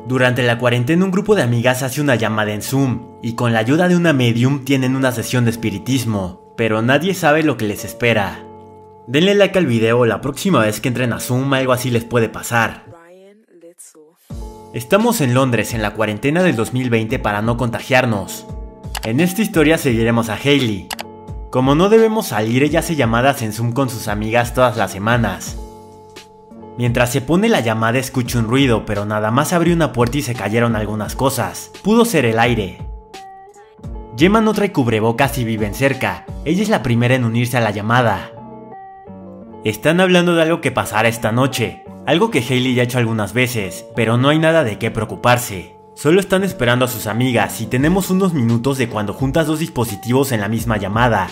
Durante la cuarentena un grupo de amigas hace una llamada en Zoom y con la ayuda de una medium tienen una sesión de espiritismo, pero nadie sabe lo que les espera. Denle like al video, la próxima vez que entren a Zoom algo así les puede pasar. Estamos en Londres en la cuarentena del 2020 para no contagiarnos. En esta historia seguiremos a Hailey. Como no debemos salir, ella hace llamadas en Zoom con sus amigas todas las semanas. Mientras se pone la llamada escucha un ruido, pero nada más abrió una puerta y se cayeron algunas cosas. Pudo ser el aire. Gemma no trae cubrebocas y viven cerca. Ella es la primera en unirse a la llamada. Están hablando de algo que pasará esta noche. Algo que Hailey ya ha hecho algunas veces, pero no hay nada de qué preocuparse. Solo están esperando a sus amigas y tenemos unos minutos de cuando juntas dos dispositivos en la misma llamada.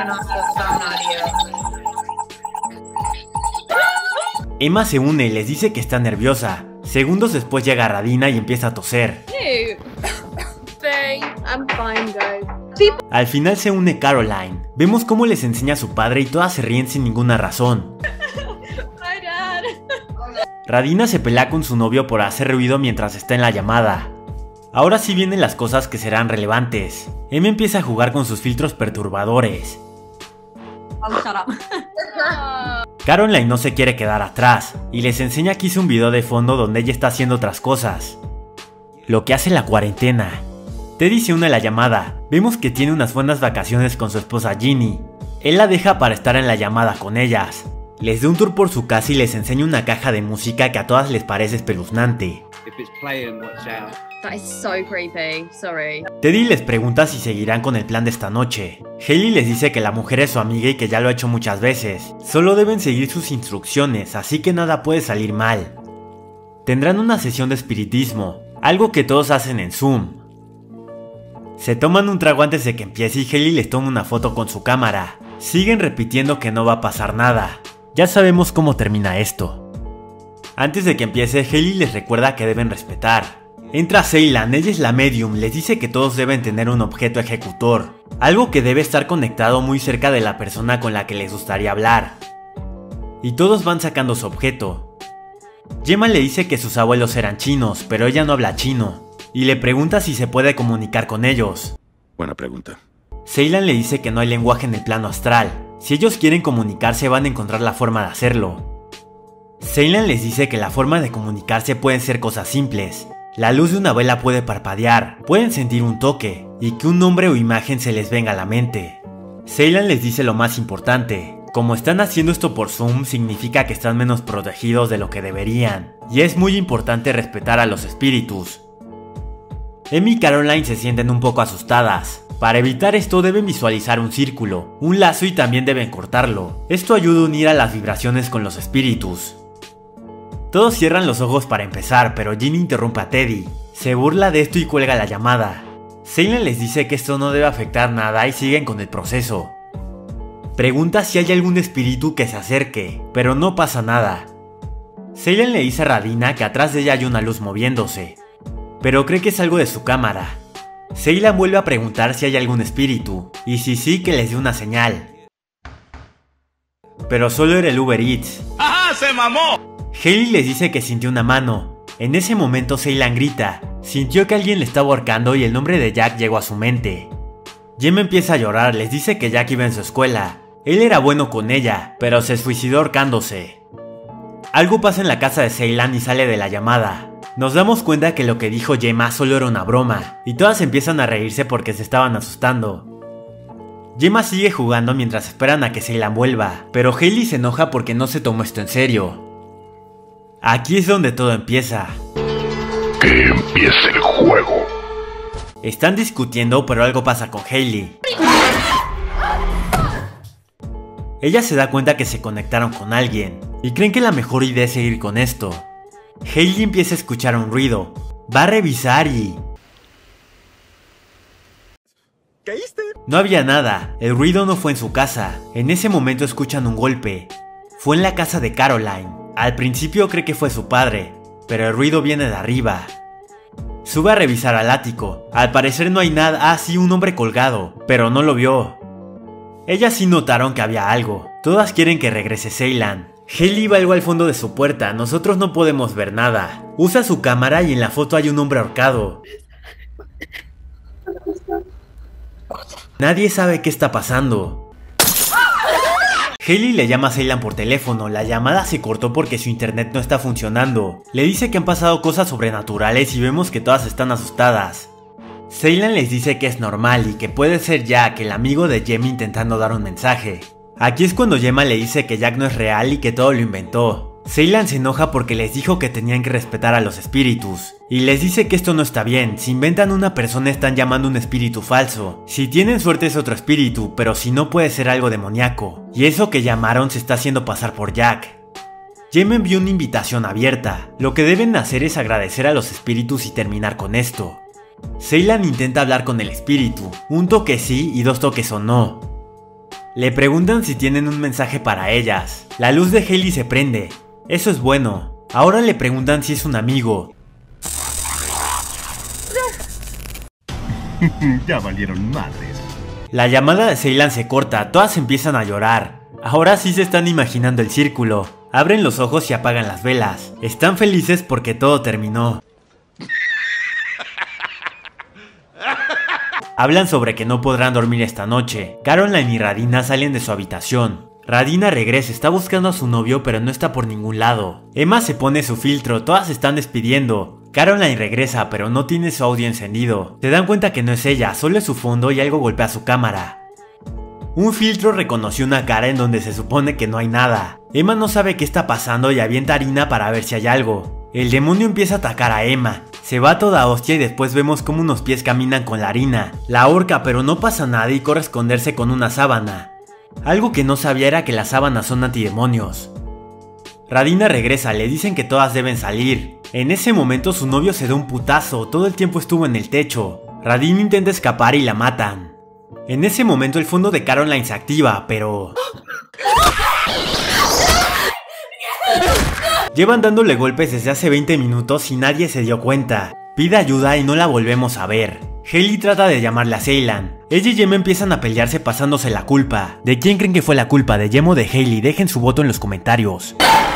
Emma se une y les dice que está nerviosa. Segundos después llega Radina y empieza a toser. Al final se une Caroline. Vemos cómo les enseña a su padre y todas se ríen sin ninguna razón. Radina se pelea con su novio por hacer ruido mientras está en la llamada. Ahora sí vienen las cosas que serán relevantes. Emma empieza a jugar con sus filtros perturbadores. Caroline no se quiere quedar atrás y les enseña que hizo un video de fondo donde ella está haciendo otras cosas. Lo que hace la cuarentena. Teddy se une a la llamada. Vemos que tiene unas buenas vacaciones con su esposa Ginny. Él la deja para estar en la llamada con ellas. Les da un tour por su casa y les enseña una caja de música que a todas les parece espeluznante. That is so creepy, sorry. Teddy les pregunta si seguirán con el plan de esta noche. Hailey les dice que la mujer es su amiga y que ya lo ha hecho muchas veces. Solo deben seguir sus instrucciones, así que nada puede salir mal. Tendrán una sesión de espiritismo, algo que todos hacen en Zoom. Se toman un trago antes de que empiece y Hailey les toma una foto con su cámara. Siguen repitiendo que no va a pasar nada. Ya sabemos cómo termina esto. Antes de que empiece, Hailey les recuerda que deben respetar. Entra Ceylan, ella es la medium, les dice que todos deben tener un objeto ejecutor, algo que debe estar conectado muy cerca de la persona con la que les gustaría hablar. Y todos van sacando su objeto. Gemma le dice que sus abuelos eran chinos, pero ella no habla chino, y le pregunta si se puede comunicar con ellos. Buena pregunta. Ceylan le dice que no hay lenguaje en el plano astral, si ellos quieren comunicarse van a encontrar la forma de hacerlo. Ceylan les dice que la forma de comunicarse pueden ser cosas simples. La luz de una vela puede parpadear, pueden sentir un toque, y que un nombre o imagen se les venga a la mente. Ceylan les dice lo más importante. Como están haciendo esto por Zoom, significa que están menos protegidos de lo que deberían, y es muy importante respetar a los espíritus. Emma y Caroline se sienten un poco asustadas. Para evitar esto deben visualizar un círculo, un lazo y también deben cortarlo. Esto ayuda a unir a las vibraciones con los espíritus. Todos cierran los ojos para empezar, pero Ginny interrumpe a Teddy. Se burla de esto y cuelga la llamada. Ceylan les dice que esto no debe afectar nada y siguen con el proceso. Pregunta si hay algún espíritu que se acerque, pero no pasa nada. Ceylan le dice a Radina que atrás de ella hay una luz moviéndose, pero cree que es algo de su cámara. Ceylan vuelve a preguntar si hay algún espíritu, y si sí que les dé una señal. Pero solo era el Uber Eats. ¡Ajá, se mamó! Hailey les dice que sintió una mano. En ese momento Ceylan grita. Sintió que alguien le estaba ahorcando y el nombre de Jack llegó a su mente. Gemma empieza a llorar, les dice que Jack iba en su escuela. Él era bueno con ella, pero se suicidó ahorcándose. Algo pasa en la casa de Ceylan y sale de la llamada. Nos damos cuenta que lo que dijo Gemma solo era una broma, y todas empiezan a reírse porque se estaban asustando. Gemma sigue jugando mientras esperan a que Ceylan vuelva, pero Hailey se enoja porque no se tomó esto en serio. Aquí es donde todo empieza. Que empiece el juego. Están discutiendo, pero algo pasa con Hailey. Ella se da cuenta que se conectaron con alguien, y creen que la mejor idea es seguir con esto. Hailey empieza a escuchar un ruido. Va a revisar y... ¿Caíste? No había nada, el ruido no fue en su casa. En ese momento escuchan un golpe. Fue en la casa de Caroline. Al principio cree que fue su padre, pero el ruido viene de arriba. Sube a revisar al ático. Al parecer no hay nada. Ah, sí, un hombre colgado, pero no lo vio. Ellas sí notaron que había algo. Todas quieren que regrese Ceylan. Hailey va algo al fondo de su puerta, nosotros no podemos ver nada. Usa su cámara y en la foto hay un hombre ahorcado. Nadie sabe qué está pasando. Hailey le llama a Ceylan por teléfono, la llamada se cortó porque su internet no está funcionando. Le dice que han pasado cosas sobrenaturales y vemos que todas están asustadas. Ceylan les dice que es normal y que puede ser Jack, el amigo de Gemma, intentando dar un mensaje. Aquí es cuando Gemma le dice que Jack no es real y que todo lo inventó. Ceylan se enoja porque les dijo que tenían que respetar a los espíritus. Y les dice que esto no está bien, si inventan una persona están llamando un espíritu falso. Si tienen suerte es otro espíritu, pero si no puede ser algo demoníaco. Y eso que llamaron se está haciendo pasar por Jack. Gemma envió una invitación abierta. Lo que deben hacer es agradecer a los espíritus y terminar con esto. Ceylan intenta hablar con el espíritu, un toque sí y 2 toques o no. Le preguntan si tienen un mensaje para ellas. La luz de Hailey se prende. Eso es bueno. Ahora le preguntan si es un amigo. Ya valieron madres. La llamada de Ceylan se corta, todas empiezan a llorar. Ahora sí se están imaginando el círculo. Abren los ojos y apagan las velas. Están felices porque todo terminó. Hablan sobre que no podrán dormir esta noche. Caroline y Radina salen de su habitación. Radina regresa, está buscando a su novio pero no está por ningún lado. Emma se pone su filtro, todas se están despidiendo. Caroline regresa pero no tiene su audio encendido. Se dan cuenta que no es ella, solo es su fondo y algo golpea su cámara. Un filtro reconoció una cara en donde se supone que no hay nada. Emma no sabe qué está pasando y avienta harina para ver si hay algo. El demonio empieza a atacar a Emma. Se va a toda hostia y después vemos como unos pies caminan con la harina. La ahorca pero no pasa nada y corre a esconderse con una sábana. Algo que no sabía era que las sábanas son antidemonios. Radina regresa, le dicen que todas deben salir. En ese momento su novio se da un putazo, todo el tiempo estuvo en el techo. Radina intenta escapar y la matan. En ese momento el fondo de Caroline se activa, pero... Llevan dándole golpes desde hace 20 minutos y nadie se dio cuenta. Pide ayuda y no la volvemos a ver. Hailey trata de llamarle a Ceylan. Ella y Gemma empiezan a pelearse pasándose la culpa. ¿De quién creen que fue la culpa? ¿De Gemma o de Hailey? Dejen su voto en los comentarios.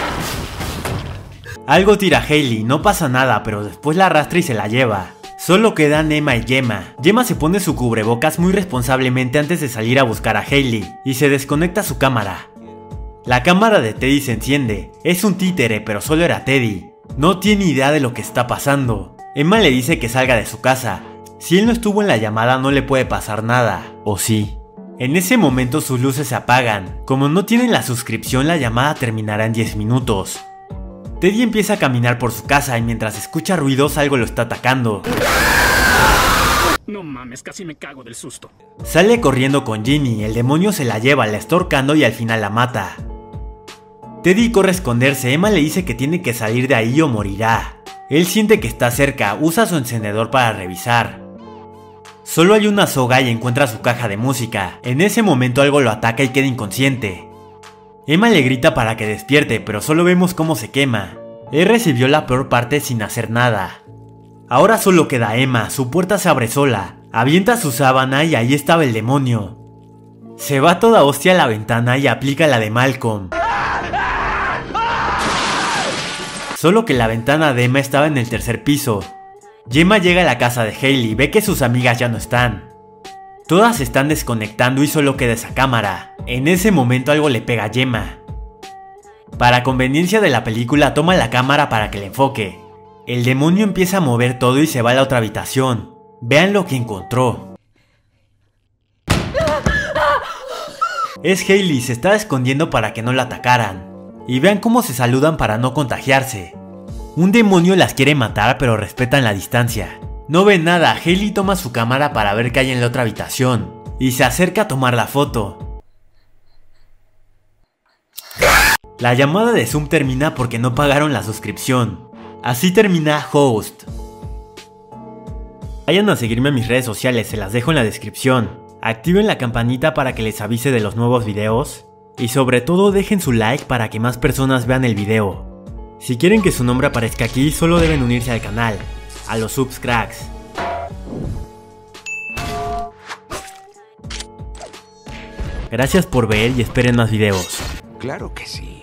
Algo tira a Hailey, no pasa nada, pero después la arrastra y se la lleva. Solo quedan Emma y Gemma. Gemma se pone su cubrebocas muy responsablemente antes de salir a buscar a Hailey y se desconecta su cámara. La cámara de Teddy se enciende. Es un títere, pero solo era Teddy. No tiene idea de lo que está pasando. Emma le dice que salga de su casa. Si él no estuvo en la llamada no le puede pasar nada. ¿O sí? En ese momento sus luces se apagan. Como no tienen la suscripción, la llamada terminará en 10 minutos. Teddy empieza a caminar por su casa y mientras escucha ruidos algo lo está atacando. No mames, casi me cago del susto. Sale corriendo con Ginny, el demonio se la lleva, la está ahorcando y al final la mata. Teddy corre a esconderse, Emma le dice que tiene que salir de ahí o morirá. Él siente que está cerca, usa su encendedor para revisar. Solo hay una soga y encuentra su caja de música. En ese momento algo lo ataca y queda inconsciente. Emma le grita para que despierte, pero solo vemos cómo se quema. Él recibió la peor parte sin hacer nada. Ahora solo queda Emma, su puerta se abre sola. Avienta su sábana y ahí estaba el demonio. Se va toda hostia a la ventana y aplica la de Malcolm. Solo que la ventana de Emma estaba en el 3er piso. Gemma llega a la casa de Hailey, ve que sus amigas ya no están. Todas se están desconectando y solo queda esa cámara. En ese momento algo le pega a Gemma. Para conveniencia de la película toma la cámara para que le enfoque. El demonio empieza a mover todo y se va a la otra habitación. Vean lo que encontró. Es Hailey, se está escondiendo para que no la atacaran. Y vean cómo se saludan para no contagiarse. Un demonio las quiere matar pero respetan la distancia. No ven nada, Hailey toma su cámara para ver qué hay en la otra habitación. Y se acerca a tomar la foto. La llamada de Zoom termina porque no pagaron la suscripción. Así termina Host. Vayan a seguirme en mis redes sociales, se las dejo en la descripción. Activen la campanita para que les avise de los nuevos videos. Y sobre todo dejen su like para que más personas vean el video. Si quieren que su nombre aparezca aquí, solo deben unirse al canal. A los subs cracks. Gracias por ver y esperen más videos. Claro que sí.